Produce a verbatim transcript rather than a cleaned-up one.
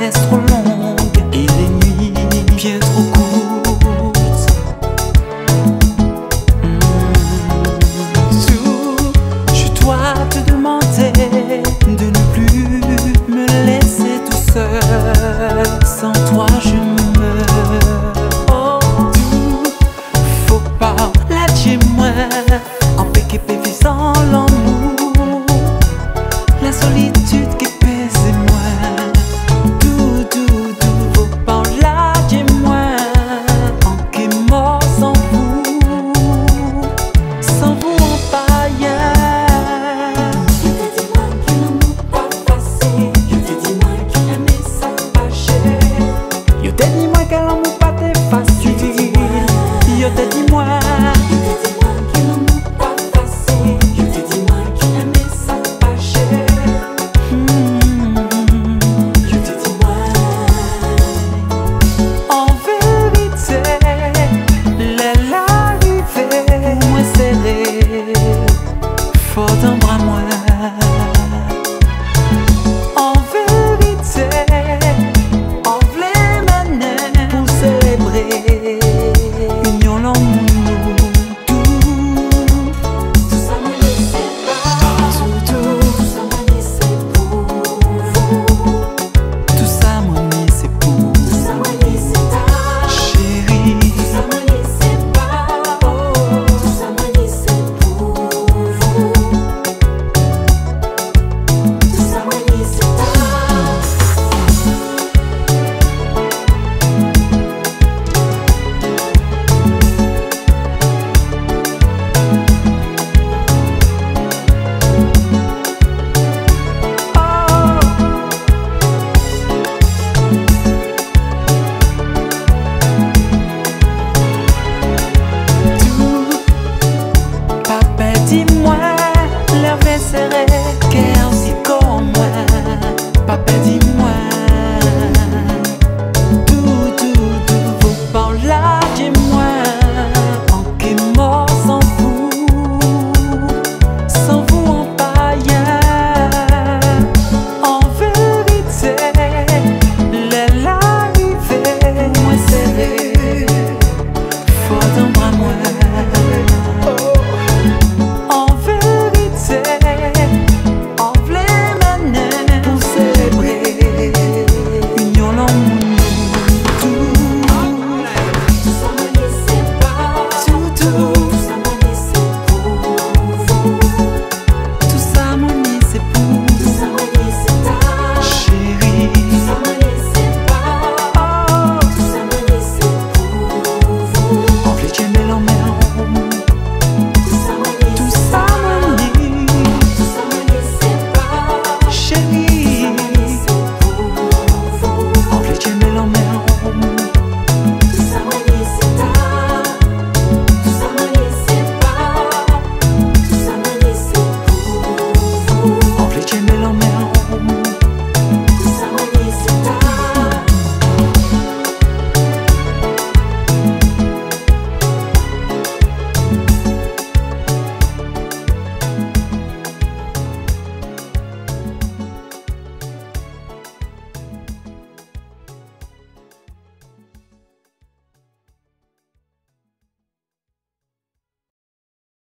laisse trop longue et les nuits bien trop courtes. Mmh. Tout, je dois te demander de ne plus me laisser tout seul. Sans toi je meurs. Oh, tout, faut pas lâcher moi. En paix qui peut vivre sans l'amour. La solitude qui pèse moi. Tout, tout, tout, faut pas lâcher moi. En qui mort sans vous. Sans vous en païen. Je te dis moi que l'amour pas facile. Je te dis moi que la messe a fâché. Yo te dis moi que l'amour